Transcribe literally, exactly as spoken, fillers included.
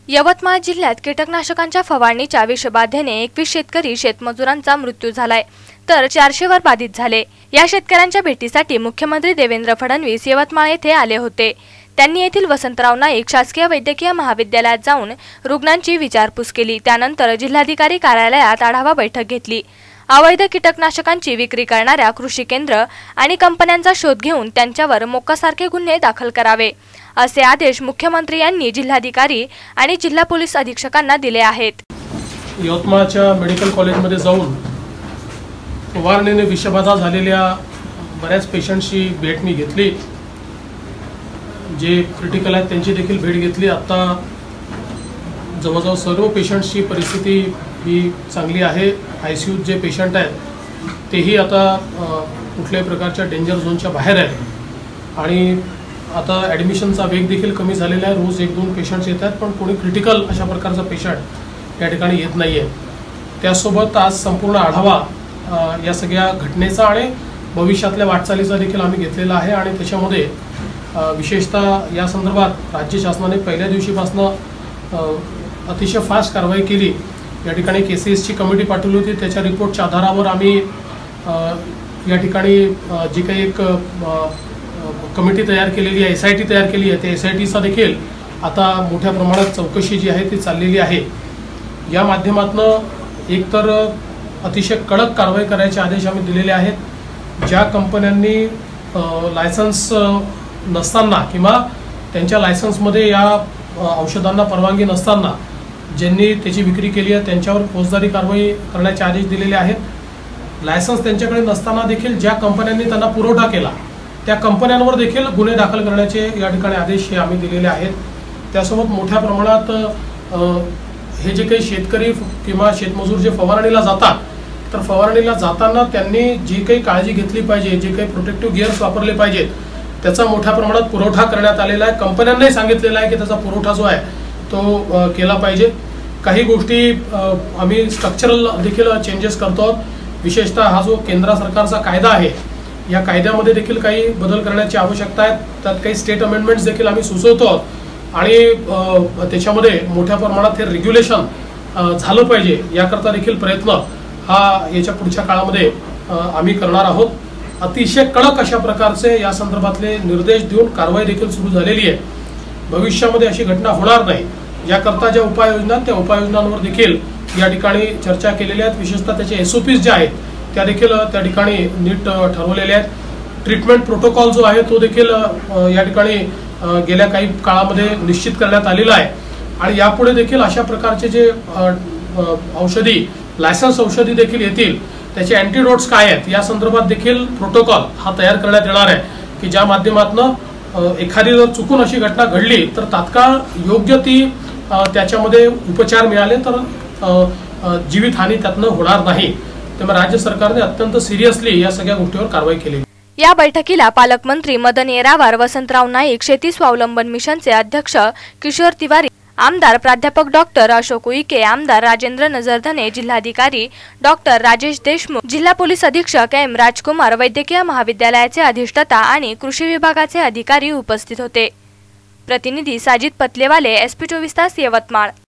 यवतमाळ जिल्ह्यात कीटकनाशकांच्या फवारणीच्या विषबाधेने एकवीस शेतकरी शेतमजुरांचा मृत्यू झालाय, तर चारशे वर बाधित झाले। या शेतकऱ्यांच्या भेटीसाठी मुख्यमंत्री देवेंद्र फडणवीस यवतमाळ येथे आले होते। त्यांनी येथील वसंतराव नाईक शासकीय वैद्यकीय महाविद्यालयात जाऊन रुग्णांची विचारपूस केली। त्यानंतर जिल्हाधिकारी कार्यालयात आढावा बैठक घेतली। अवैध कीटकनाशकांची विक्री करणाऱ्या कृषी केंद्र आणि कंपन्यांचा शोध घेऊन त्यांच्यावर मोक्कासारखे गुन्हे दाखल करावे, असे आदेश मुख्यमंत्री यांनी जिल्हाधिकारी आणि जिल्हा पोलीस अधीक्षकांना दिले आहेत। यवतमाळच्या मेडिकल कॉलेजमध्ये जाऊन फवारणीने विषबाधा झालेल्या बऱ्याच पेशंटची भेट मी घेतली। जे क्रिटिकल आहेत त्यांची देखील भेट घेतली। आता जवळजवळ सर्व पेशंटची परिस्थिती ही चांगली आहे। आयसीयूत जे पेशंट आहेत तेही आता कुठल्याही प्रकारच्या डेंजर झोनच्या बाहेर आहेत आणि आता ॲडमिशनचा वेग देखील कमी झालेला आहे। रोज एक दोन पेशंट्स येतात, पण कोणी क्रिटिकल अशा प्रकारचा पेशंट या ठिकाणी येत नाही आहे। त्यासोबत आज संपूर्ण आढावा या सगळ्या घटनेचा आणि भविष्यातल्या वाटचालीचा देखील आम्ही घेतलेला आहे आणि त्याच्यामध्ये विशेषतः या संदर्भात राज्य शासनाने पहिल्या दिवशीपासून अतिशय फास्ट कारवाई केली। या ठिकाणी केसेसची कमिटी पाठवली होती, त्याच्या रिपोर्टच्या आधारावर आम्ही या ठिकाणी जी काही एक कमिटी तयार केलेली आहे, एस आय टी तयार केली आहे, त्या एस आय टीचा देखील आता मोठ्या प्रमाणात चौकशी जी आहे ती चाललेली आहे। या माध्यमातून एकतर अतिशय कडक कारवाई करायचे आदेश आम्ही दिलेले आहेत। ज्या कंपन्यांनी लायसन्स नसताना किंवा त्यांच्या लायसन्समध्ये या औषधांना परवानगी नसताना ज्यांनी त्याची विक्री केली आहे त्यांच्यावर फौजदारी कारवाई करण्याचे आदेश दिलेले आहेत। लायसन्स त्यांच्याकडे नसताना देखील ज्या कंपन्यांनी त्यांना पुरवठा केला त्या कंपन्यांवर देखील गुन्हे दाखल करण्याचे या ठिकाणी आदेश हे आम्ही दिलेले आहेत। त्यासोबत मोठ्या प्रमाणात हे जे काही शेतकरी किंवा शेतमजूर जे फवारणीला जातात, तर फवारणीला जाताना त्यांनी जी काही काळजी घेतली पाहिजे, जे काही प्रोटेक्टिव्ह गिअर्स वापरले पाहिजेत, त्याचा मोठ्या प्रमाणात पुरवठा करण्यात आलेला आहे। कंपन्यांनाही सांगितलेलं आहे की त्याचा पुरवठा जो आहे तो केला पाहिजे। काही गोष्टी आम्ही स्ट्रक्चरल देखील चेंजेस करतो आहोत। विशेषतः हा जो केंद्र सरकारचा कायदा आहे या कायद्यामध्ये देखील काही बदल करण्याची आवश्यकता आहे। त्यात काही स्टेट अमेंडमेंट्स देखील आम्ही सुचवतो आहोत आणि त्याच्यामध्ये मोठ्या प्रमाणात हे रेग्युलेशन झालं पाहिजे याकरता देखील प्रयत्न हा याच्या पुढच्या काळामध्ये आम्ही करणार आहोत। अतिशय कडक अशा प्रकारचे या संदर्भातले निर्देश देऊन कारवाई देखील सुरू झालेली आहे। भविष्यामध्ये अशी घटना होणार नाही याकरता ज्या उपाययोजना त्या उपाययोजनांवर देखील या ठिकाणी चर्चा केलेल्या आहेत। विशेषतः त्याचे एसओपीज जे आहेत त्या देखील त्या ठिकाणी नीट ठरवलेले आहेत। ट्रीटमेंट प्रोटोकॉल जो आहे तो देखील या ठिकाणी गेल्या काही काळामध्ये निश्चित करण्यात आलेला आहे आणि यापुढे देखील अशा प्रकारचे जे औषधी लायसन्स औषधी देखील येतील त्याचे अँटीडोट्स काय आहेत या संदर्भात देखील प्रोटोकॉल हा तयार करण्यात येणार आहे की ज्या माध्यमातून एखादी जर चुकून अशी घटना घडली तर तात्काळ योग्य ती त्याच्यामध्ये उपचार मिळाले तर जीवितहानी त्यातनं होणार नाही। त्यामुळे राज्य सरकारने अत्यंत सिरियसली या सगळ्या गोष्टीवर कारवाई केली। या बैठकीला पालकमंत्री मदन येरावार, वसंतराव नाईक, शेती स्वावलंबन मिशनचे अध्यक्ष किशोर तिवारी, आमदार प्राध्यापक डॉक्टर अशोक उईके, आमदार राजेंद्र नजरधने, जिल्हाधिकारी डॉक्टर राजेश देशमुख, जिल्हा पोलीस अधीक्षक एम राजकुमार, वैद्यकीय महाविद्यालयाचे अधिष्ठाता आणि कृषी विभागाचे अधिकारी उपस्थित होते। प्रतिनिधी साजिद पतलेवाले, एस पी चोवीस तास, यवतमाळ।